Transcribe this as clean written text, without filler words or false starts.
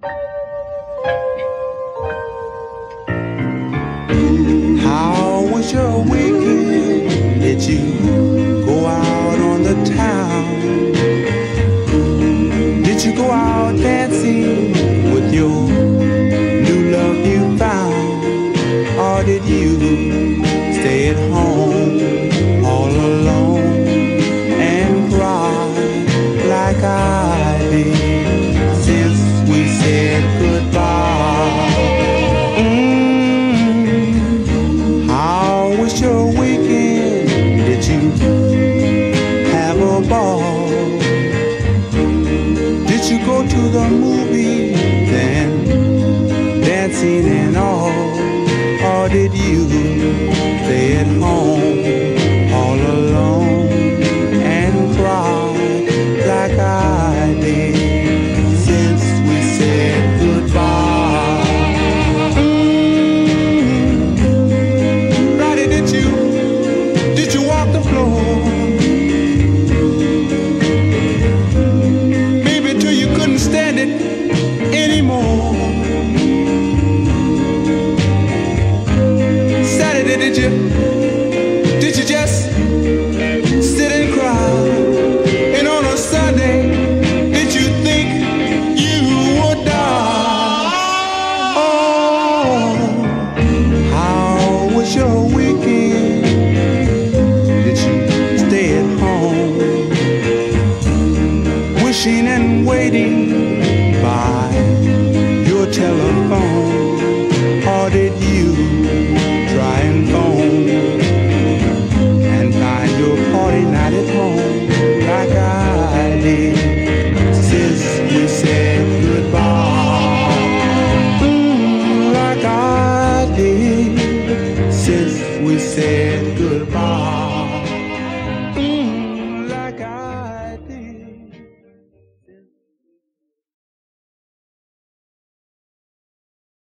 How was your weekend? Did you go out on the town? Did you go out dancing with your new love you found? Or did you stay at home all alone and cry like I did since we said goodbye? How was your weekend? Did you have a ball? Did you go to the movies and dancing and all? Or did you stay at home all alone and cry like I did since we said goodbye? Roddy, did you walk the floor? Maybe till you couldn't stand it anymore. Did you just sit and cry? And on a Sunday, did you think you would die? Oh, how was your weekend? Did you stay at home, wishing and waiting by your telephone? Or did you try and phone and find your party night at home like I did since we said goodbye? Like I did since we said